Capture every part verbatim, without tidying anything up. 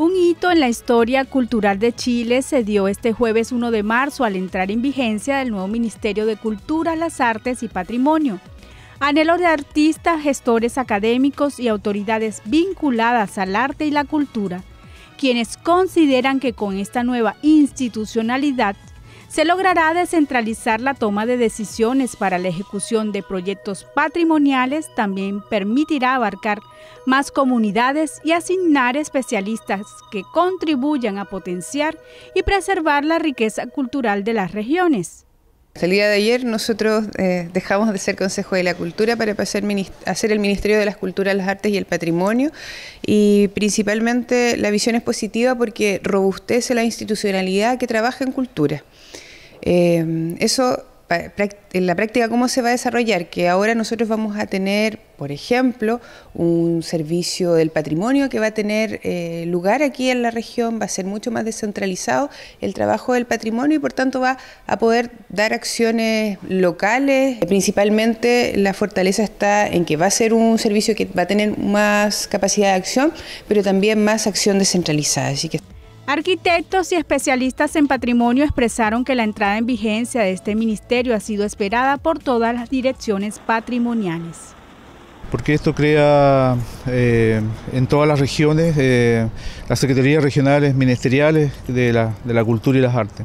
Un hito en la historia cultural de Chile se dio este jueves primero de marzo al entrar en vigencia el nuevo Ministerio de Cultura, las Artes y Patrimonio. Anhelo de artistas, gestores académicos y autoridades vinculadas al arte y la cultura, quienes consideran que con esta nueva institucionalidad se logrará descentralizar la toma de decisiones para la ejecución de proyectos patrimoniales, también permitirá abarcar más comunidades y asignar especialistas que contribuyan a potenciar y preservar la riqueza cultural de las regiones. Hasta el día de ayer nosotros eh, dejamos de ser Consejo de la Cultura para pasar a ser el Ministerio de las Culturas, las Artes y el Patrimonio, y principalmente la visión es positiva porque robustece la institucionalidad que trabaja en cultura. Eh, eso en la práctica, ¿cómo se va a desarrollar? Que ahora nosotros vamos a tener, por ejemplo, un servicio del patrimonio que va a tener eh, lugar aquí en la región, va a ser mucho más descentralizado el trabajo del patrimonio y por tanto va a poder dar acciones locales. Principalmente la fortaleza está en que va a ser un servicio que va a tener más capacidad de acción, pero también más acción descentralizada. Así que arquitectos y especialistas en patrimonio expresaron que la entrada en vigencia de este ministerio ha sido esperada por todas las direcciones patrimoniales. Porque esto crea eh, en todas las regiones eh, las secretarías regionales ministeriales de la, de la cultura y las artes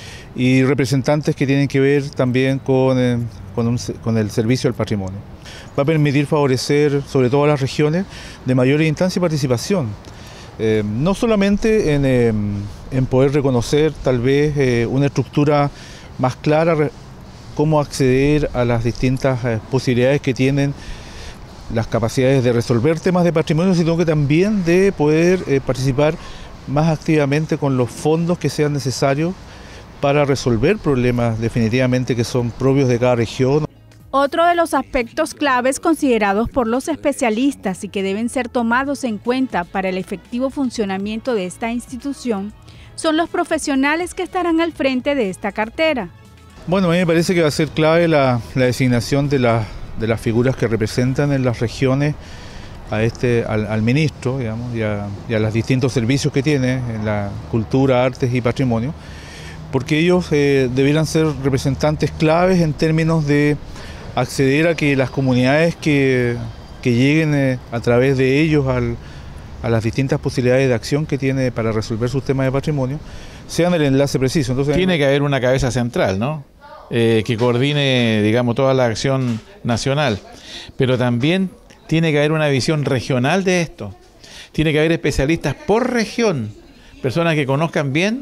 y representantes que tienen que ver también con, eh, con, un, con el servicio al patrimonio. Va a permitir favorecer sobre todo a las regiones de mayor instancia y participación. Eh, no solamente en, eh, en poder reconocer tal vez eh, una estructura más clara, cómo acceder a las distintas eh, posibilidades que tienen las capacidades de resolver temas de patrimonio, sino que también de poder eh, participar más activamente con los fondos que sean necesarios para resolver problemas definitivamente que son propios de cada región. Otro de los aspectos claves considerados por los especialistas y que deben ser tomados en cuenta para el efectivo funcionamiento de esta institución son los profesionales que estarán al frente de esta cartera. Bueno, a mí me parece que va a ser clave la, la designación de, la, de las figuras que representan en las regiones a este, al, al ministro, digamos, y a, y a los distintos servicios que tiene en la cultura, artes y patrimonio, porque ellos eh, debieran ser representantes claves en términos de acceder a que las comunidades que, que lleguen eh, a través de ellos al, a las distintas posibilidades de acción que tiene para resolver sus temas de patrimonio, sean el enlace preciso. Entonces, tiene que haber una cabeza central, ¿no? Eh, que coordine, digamos, toda la acción nacional, pero también tiene que haber una visión regional de esto. Tiene que haber especialistas por región, personas que conozcan bien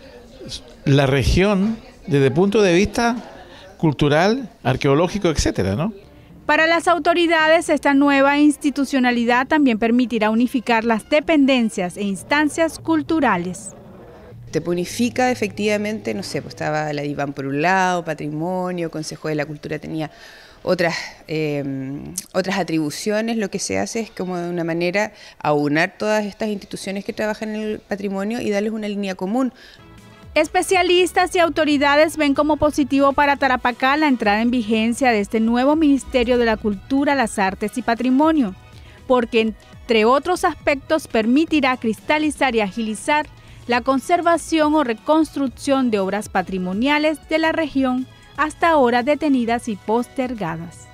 la región desde el punto de vista cultural, arqueológico, etcétera, ¿no? Para las autoridades, esta nueva institucionalidad también permitirá unificar las dependencias e instancias culturales. Te unifica efectivamente, no sé, pues estaba la DIVAN por un lado, Patrimonio, Consejo de la Cultura tenía otras, eh, otras atribuciones. Lo que se hace es como de una manera aunar todas estas instituciones que trabajan en el patrimonio y darles una línea común. Especialistas y autoridades ven como positivo para Tarapacá la entrada en vigencia de este nuevo Ministerio de la Cultura, las Artes y Patrimonio, porque entre otros aspectos permitirá cristalizar y agilizar la conservación o reconstrucción de obras patrimoniales de la región hasta ahora detenidas y postergadas.